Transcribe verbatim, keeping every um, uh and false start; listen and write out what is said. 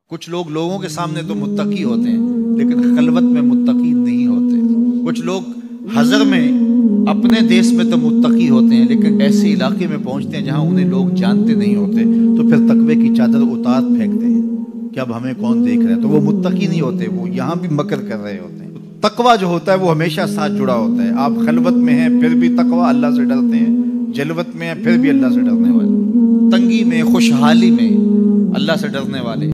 कुछ लोग लोगों के सामने तो मुत्तकी होते हैं लेकिन खलवत में मुत्तकी नहीं होते। कुछ लोग हज़र में अपने देश में तो मुत्तकी होते हैं लेकिन ऐसे इलाके में पहुंचते हैं जहां उन्हें लोग जानते नहीं होते, तो फिर तकवे की चादर उतार फेंकते हैं कि अब हमें कौन देख रहा है। तो वो मुत्तकी नहीं होते, वो यहाँ भी मकर कर रहे होते हैं। तो तकवा जो होता है वो हमेशा साथ जुड़ा होता है। आप खलवत में हैं फिर भी तकवा, अल्लाह से डरते हैं, जलवत में हैं फिर भी अल्लाह से डरने वाले, तंगी में खुशहाली में अल्लाह से डरने वाले।